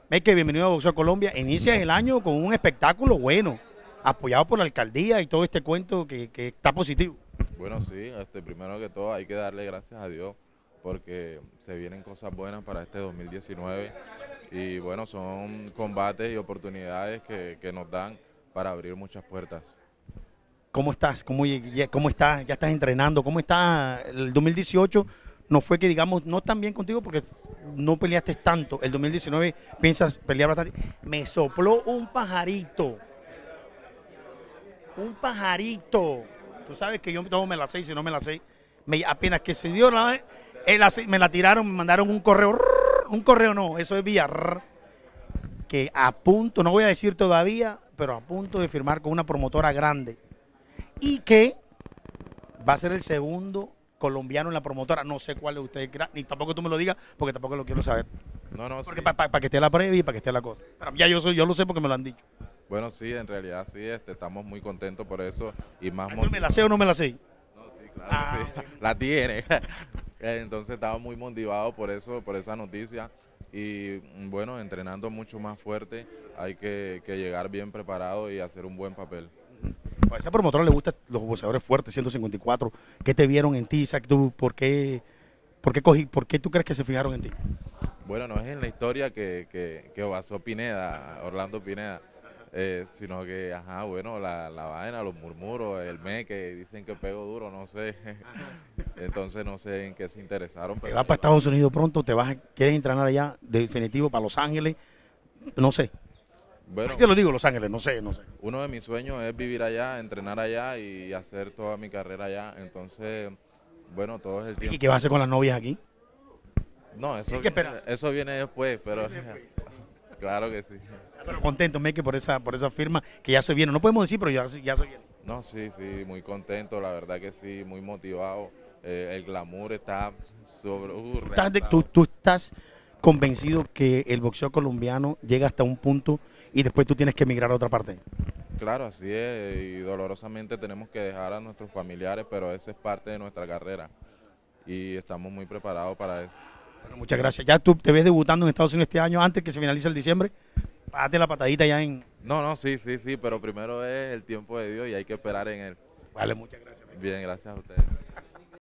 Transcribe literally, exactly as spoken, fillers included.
Meque, bienvenido a Boxeo Colombia. Inicias el año con un espectáculo bueno, apoyado por la alcaldía y todo este cuento que, que está positivo. Bueno, sí, este, primero que todo hay que darle gracias a Dios porque se vienen cosas buenas para este dos mil diecinueve y bueno, son combates y oportunidades que, que nos dan para abrir muchas puertas. ¿Cómo estás? ¿Cómo, ya- cómo estás? ¿Ya estás entrenando? ¿Cómo está el dos mil dieciocho? No fue que, digamos, no tan bien contigo porque no peleaste tanto. El dos mil diecinueve piensas pelear bastante. Me sopló un pajarito. Un pajarito. Tú sabes que yo todo me la sé, y si no me la sé, me, apenas que se dio la el ace- me la tiraron, me mandaron un correo. Un correo no, eso es vía. Que a punto, no voy a decir todavía, pero a punto de firmar con una promotora grande. Y que va a ser el segundo colombiano en la promotora. No sé cuál de ustedes, ni tampoco tú me lo digas, porque tampoco lo quiero saber. No, no, Porque sí. para pa, pa que esté la previa y para que esté la cosa. Pero ya yo soy, yo lo sé porque me lo han dicho. Bueno, sí, en realidad sí, este, estamos muy contentos por eso y más ¿Entonces me la sé o no me la sé? No, sí, claro Ah, que sí, bueno. la tiene. Entonces estamos muy motivados por eso, por esa noticia y mm, bueno, entrenando mucho más fuerte, hay que, que llegar bien preparado y hacer un buen papel. A esa promotora le gustan los boxeadores fuertes, ciento cincuenta y cuatro. ¿Qué te vieron en ti, Isaac? ¿Tú, por, qué, por, qué cogí, ¿Por qué tú crees que se fijaron en ti? Bueno, no es en la historia que, que, que basó Pineda, Orlando Pineda, eh, sino que, ajá, bueno, la, la vaina, los murmuros, el me que dicen que pego duro, no sé. Entonces no sé en qué se interesaron, Te pero vas para Estados Unidos pronto, te vas, a- quieres entrenar allá, definitivo, para Los Ángeles, no sé. Ahí bueno, te lo digo, Los Ángeles, no sé, no sé. uno de mis sueños es vivir allá, entrenar allá y hacer toda mi carrera allá. Entonces, bueno, todo es el ¿Y tiempo. qué vas a hacer con las novias aquí? No, eso Hay que viene, esperar. eso viene después, pero claro que sí. Pero contento, Meque, por esa, por esa firma que ya se viene. No podemos decir, pero ya, se- ya se viene. No, sí, sí, muy contento, la verdad que sí, muy motivado. Eh, el glamour está sobre... Uh, ¿Tú estás, de- tú, reventado. tú estás convencido que el boxeo colombiano llega hasta un punto y después tú tienes que emigrar a otra parte? Claro, así es, y dolorosamente tenemos que dejar a nuestros familiares, pero esa es parte de nuestra carrera y estamos muy preparados para eso. Bueno, muchas gracias. Ya tú te ves debutando en Estados Unidos este año, antes que se finalice el diciembre. Párate la patadita ya en... No, no, sí, sí, sí, pero primero es el tiempo de Dios y hay que esperar en él. Vale, muchas gracias. Bien, gracias a ustedes.